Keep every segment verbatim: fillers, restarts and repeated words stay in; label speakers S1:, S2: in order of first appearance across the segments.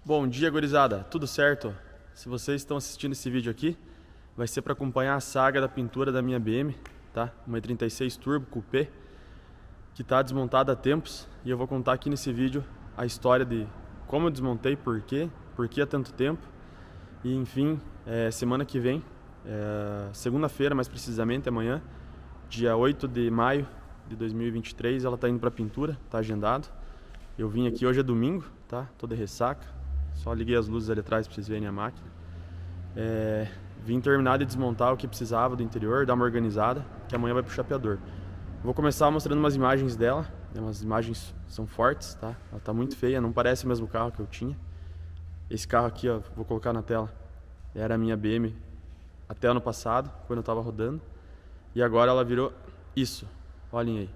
S1: Bom dia, gurizada, tudo certo? Se vocês estão assistindo esse vídeo aqui, vai ser para acompanhar a saga da pintura da minha B M, tá? Uma E trinta e seis Turbo Coupé, que está desmontada há tempos, e eu vou contar aqui nesse vídeo a história de como eu desmontei, por quê, por que há tanto tempo, e enfim, é, semana que vem, é, segunda-feira mais precisamente, amanhã, dia oito de maio de dois mil e vinte e três, ela está indo para pintura, tá agendado. Eu vim aqui, hoje é domingo, tá? Tô de ressaca. Só liguei as luzes ali atrás pra vocês verem a máquina. É, vim terminar de desmontar o que precisava do interior, dar uma organizada, que amanhã vai pro chapeador. Vou começar mostrando umas imagens dela. Umas imagens são fortes, tá? Ela tá muito feia, não parece o mesmo carro que eu tinha. Esse carro aqui, ó, vou colocar na tela, era a minha B M até ano passado, quando eu tava rodando. E agora ela virou isso. Olhem aí.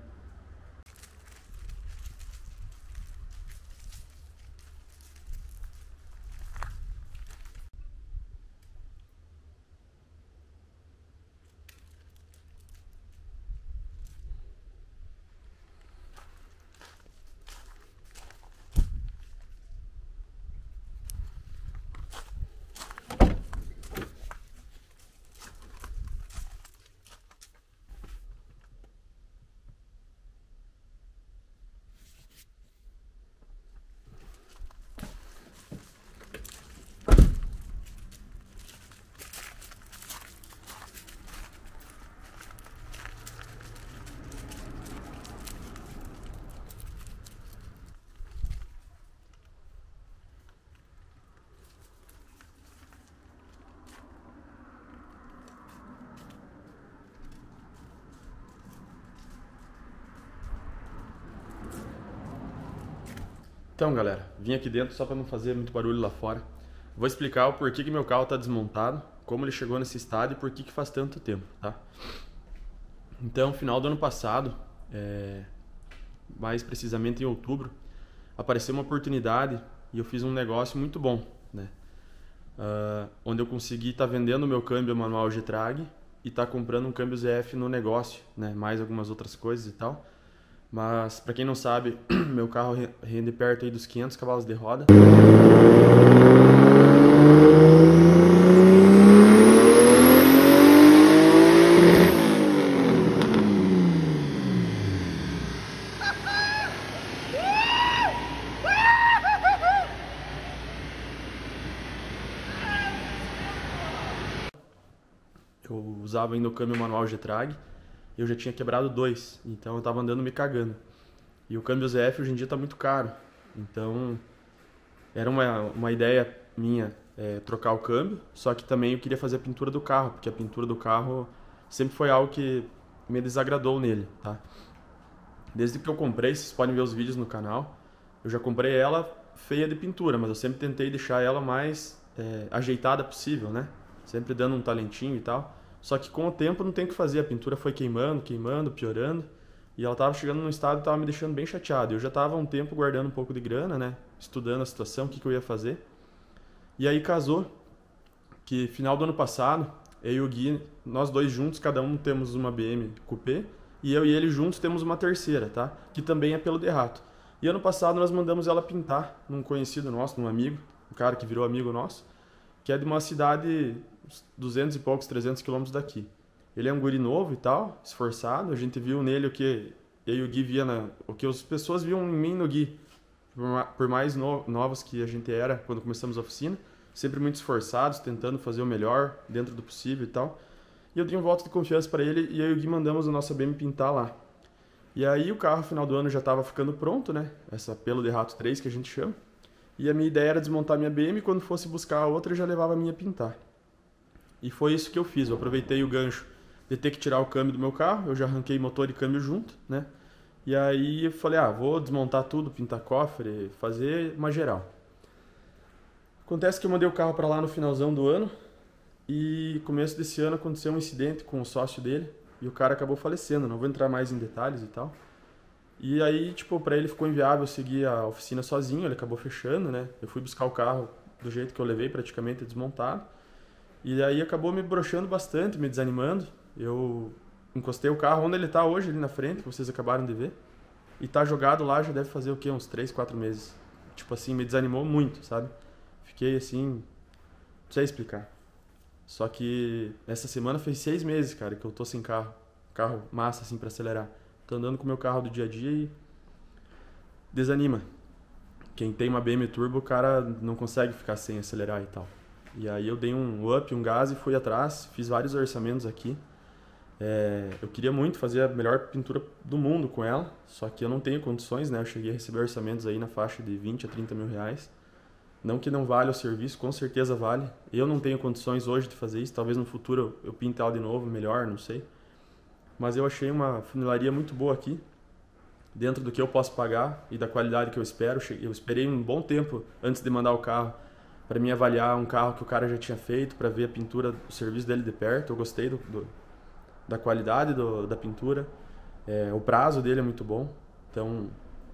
S1: Então, galera, vim aqui dentro só para não fazer muito barulho lá fora. Vou explicar o porquê que meu carro está desmontado, como ele chegou nesse estado e por que que faz tanto tempo, tá? Então, final do ano passado, é... mais precisamente em outubro, apareceu uma oportunidade e eu fiz um negócio muito bom, né? Uh, onde eu consegui estar tá vendendo o meu câmbio manual Getrag e estar tá comprando um câmbio Z F no negócio, né? Mais algumas outras coisas e tal. Mas, para quem não sabe, meu carro rende perto aí dos quinhentos cavalos de roda. Eu usava ainda o câmbio manual Getrag. Eu já tinha quebrado dois, então eu tava andando me cagando. E o câmbio Z F hoje em dia tá muito caro, então era uma, uma ideia minha é, trocar o câmbio, só que também eu queria fazer a pintura do carro, porque a pintura do carro sempre foi algo que me desagradou nele, tá? Desde que eu comprei, vocês podem ver os vídeos no canal, eu já comprei ela feia de pintura, mas eu sempre tentei deixar ela mais é, ajeitada possível, né? Sempre dando um talentinho e tal. Só que com o tempo não tem o que fazer, a pintura foi queimando, queimando, piorando. E ela estava chegando num estado que estava me deixando bem chateado. Eu já estava há um tempo guardando um pouco de grana, né? Estudando a situação, o que, que eu ia fazer. E aí casou que final do ano passado, eu e o Gui, nós dois juntos, cada um temos uma B M Coupé. E eu e ele juntos temos uma terceira, tá? Que também é pelo de rato. E ano passado nós mandamos ela pintar num conhecido nosso, num amigo, um cara que virou amigo nosso, que é de uma cidade duzentos e poucos, trezentos quilômetros daqui. Ele é um guri novo e tal, esforçado. A gente viu nele o que eu e o Gui via na, o que as pessoas viam em mim no Gui, por mais no, novos que a gente era quando começamos a oficina, sempre muito esforçados, tentando fazer o melhor dentro do possível e tal. E eu dei um voto de confiança para ele e eu e o Gui mandamos a nossa B M pintar lá. E aí o carro, no final do ano, já estava ficando pronto, né? Essa pelo de rato três que a gente chama. E a minha ideia era desmontar minha B M e quando fosse buscar a outra eu já levava a minha pintar. E foi isso que eu fiz, eu aproveitei o gancho de ter que tirar o câmbio do meu carro, eu já arranquei motor e câmbio junto, né? E aí eu falei, ah, vou desmontar tudo, pintar cofre, fazer uma geral. Acontece que eu mandei o carro para lá no finalzão do ano e começo desse ano aconteceu um incidente com o sócio dele e o cara acabou falecendo, não vou entrar mais em detalhes e tal. E aí, tipo, para ele ficou inviável seguir a oficina sozinho, ele acabou fechando, né? Eu fui buscar o carro do jeito que eu levei, praticamente desmontado. E aí acabou me broxando bastante, me desanimando. Eu encostei o carro onde ele tá hoje, ali na frente, que vocês acabaram de ver. E tá jogado lá, já deve fazer o quê? Uns três, quatro meses. Tipo assim, me desanimou muito, sabe? fiquei assim, não sei explicar. Só que essa semana fez seis meses, cara, que eu tô sem carro. Carro massa, assim, pra acelerar. Tô andando com o meu carro do dia a dia e desanima. Quem tem uma B M Turbo, o cara não consegue ficar sem acelerar e tal. E aí eu dei um up, um gás e fui atrás, fiz vários orçamentos aqui. É, eu queria muito fazer a melhor pintura do mundo com ela, só que eu não tenho condições, né? Eu cheguei a receber orçamentos aí na faixa de vinte a trinta mil reais. Não que não vale o serviço, com certeza vale. Eu não tenho condições hoje de fazer isso, talvez no futuro eu pinte ela de novo, melhor, não sei. Mas eu achei uma funilaria muito boa aqui, dentro do que eu posso pagar e da qualidade que eu espero. Eu esperei um bom tempo antes de mandar o carro para mim avaliar um carro que o cara já tinha feito, para ver a pintura, o serviço dele de perto. Eu gostei do, do, da qualidade do, da pintura, é, o prazo dele é muito bom. Então,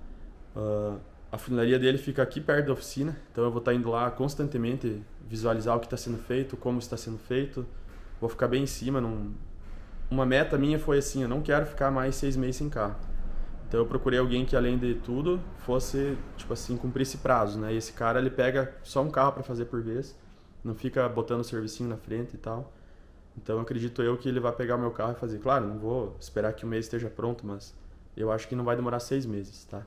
S1: uh, a funilaria dele fica aqui perto da oficina, então eu vou estar indo lá constantemente visualizar o que está sendo feito, como está sendo feito. Vou ficar bem em cima. Num... Uma meta minha foi assim, eu não quero ficar mais seis meses sem carro. Então eu procurei alguém que, além de tudo, fosse, tipo assim, cumprisse prazo, né? E esse cara, ele pega só um carro para fazer por vez, não fica botando o servicinho na frente e tal. Então acredito eu que ele vai pegar o meu carro e fazer. Claro, não vou esperar que o mês esteja pronto, mas eu acho que não vai demorar seis meses, tá?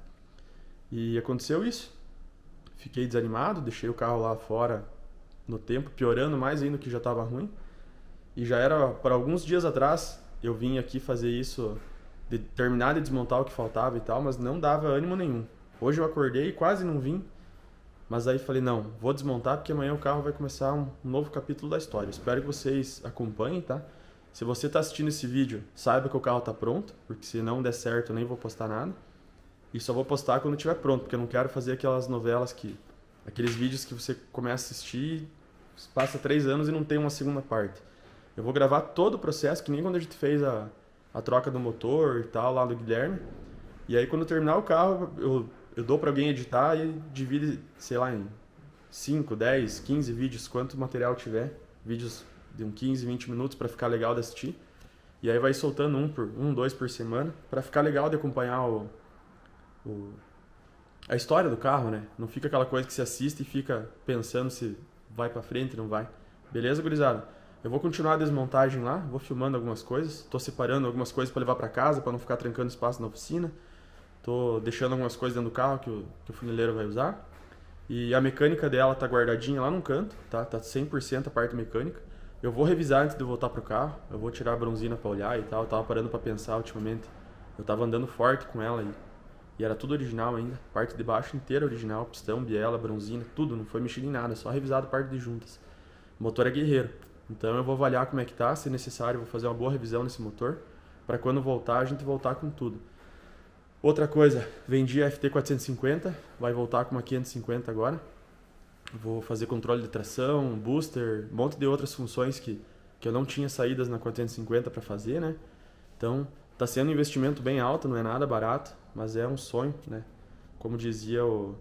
S1: E aconteceu isso. Fiquei desanimado, deixei o carro lá fora no tempo, piorando mais ainda que já estava ruim. E já era para alguns dias atrás, eu vim aqui fazer isso, de terminar de desmontar o que faltava e tal, mas não dava ânimo nenhum. Hoje eu acordei e quase não vim, mas aí falei, não, vou desmontar porque amanhã o carro vai começar um novo capítulo da história. Espero que vocês acompanhem, tá? Se você está assistindo esse vídeo, saiba que o carro está pronto, porque se não der certo eu nem vou postar nada. E só vou postar quando estiver pronto, porque eu não quero fazer aquelas novelas que... Aqueles vídeos que você começa a assistir, passa três anos e não tem uma segunda parte. Eu vou gravar todo o processo, que nem quando a gente fez a, a troca do motor e tal, lá do Guilherme. E aí quando eu terminar o carro, eu, eu dou para alguém editar e divide, sei lá, em cinco, dez, quinze vídeos, quanto material tiver. Vídeos de uns quinze, vinte minutos para ficar legal de assistir. E aí vai soltando um, por, um dois por semana, para ficar legal de acompanhar o, o, a história do carro, né? Não fica aquela coisa que você assiste e fica pensando se vai para frente, não vai. Beleza, gurizada? Eu vou continuar a desmontagem lá, vou filmando algumas coisas, tô separando algumas coisas para levar para casa, para não ficar trancando espaço na oficina. Tô deixando algumas coisas dentro do carro que o, que o funileiro vai usar. E a mecânica dela tá guardadinha lá no canto, tá? Tá cem por cento a parte mecânica. Eu vou revisar antes de voltar pro carro, eu vou tirar a bronzina para olhar e tal. Eu tava parando para pensar ultimamente. Eu tava andando forte com ela e, e era tudo original ainda. Parte de baixo inteira original, pistão, biela, bronzina, tudo, não foi mexido em nada, só revisado a parte de juntas. O motor é guerreiro. Então eu vou avaliar como é que tá, se necessário, vou fazer uma boa revisão nesse motor, para quando voltar, a gente voltar com tudo. Outra coisa, vendi a F T quatrocentos e cinquenta, vai voltar com uma quinhentos e cinquenta agora. Vou fazer controle de tração, booster, um monte de outras funções que, que eu não tinha saídas na quatrocentos e cinquenta para fazer, né? Então, tá sendo um investimento bem alto, não é nada barato, mas é um sonho, né? Como dizia o...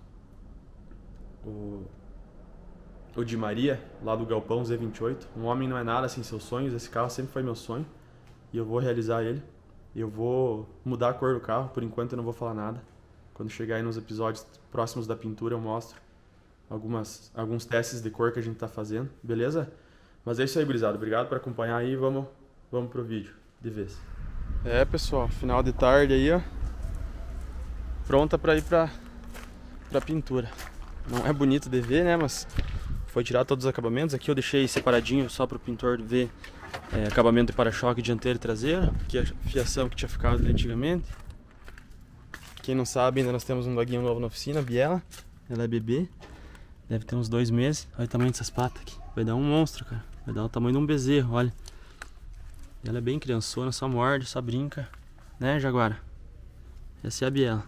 S1: o O Di Maria, lá do Galpão Z vinte e oito. Um homem não é nada sem seus sonhos. Esse carro sempre foi meu sonho. E eu vou realizar ele. Eu vou mudar a cor do carro. Por enquanto eu não vou falar nada. Quando chegar aí nos episódios próximos da pintura eu mostro algumas, alguns testes de cor que a gente tá fazendo. Beleza? Mas é isso aí, gurizada. Obrigado por acompanhar aí. Vamos, vamos pro vídeo de vez. É, pessoal. Final de tarde aí, ó. Pronta pra ir pra, pra pintura. Não é bonito de ver, né? Mas... foi tirar todos os acabamentos. Aqui eu deixei separadinho só para o pintor ver é, acabamento de para-choque dianteiro e traseiro. Aqui a fiação que tinha ficado ali antigamente. Quem não sabe, ainda nós temos um doguinho novo na oficina, a Biela. Ela é bebê, deve ter uns dois meses. Olha o tamanho dessas patas aqui. Vai dar um monstro, cara. Vai dar o tamanho de um bezerro, olha. Ela é bem criançona, só morde, só brinca. Né, Jaguara? Essa é a Biela.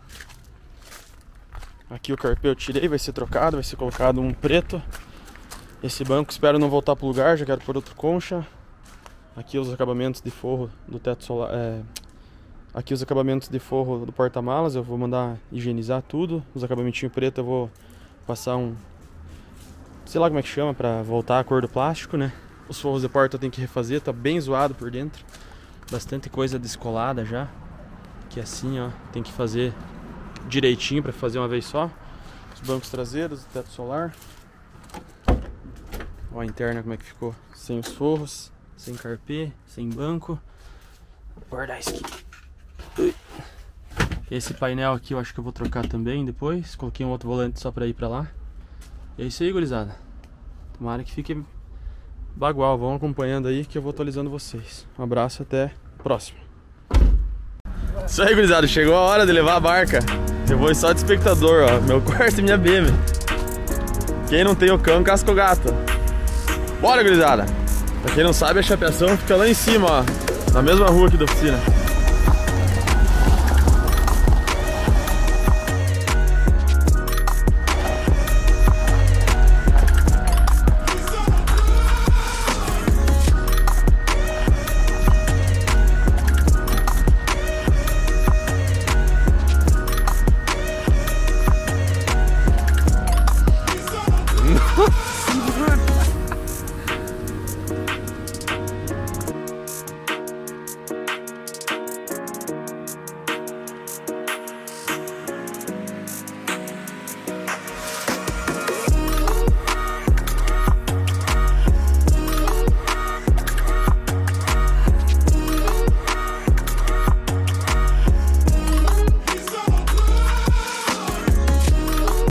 S1: Aqui o carpê eu tirei, vai ser trocado, vai ser colocado um preto. Esse banco espero não voltar pro lugar, já quero pôr outro concha. Aqui os acabamentos de forro do teto solar. É... Aqui os acabamentos de forro do porta-malas, eu vou mandar higienizar tudo. Os acabamentinhos pretos eu vou passar um... sei lá como é que chama, pra voltar a cor do plástico, né? Os forros de porta eu tenho que refazer, tá bem zoado por dentro. Bastante coisa descolada já. Que assim, ó, tem que fazer... direitinho para fazer uma vez só. Os Os bancos traseiros, o teto solar. Ó a interna como é que ficou. Sem os forros, sem carpê, sem banco. Vou guardar isso aqui. Esse painel aqui eu acho que eu vou trocar também depois. Coloquei um outro volante só pra ir pra lá. E é isso aí, gurizada. Tomara que fique bagual. Vão acompanhando aí que eu vou atualizando vocês. Um abraço, até a próxima. Isso aí, gurizada. Chegou a hora de levar a barca. Eu vou só de espectador, ó. Meu quarto e minha B M. Quem não tem o cão, casca o gato. Bora, gurizada. Pra quem não sabe, a chapeação fica lá em cima, ó. Na mesma rua aqui da oficina.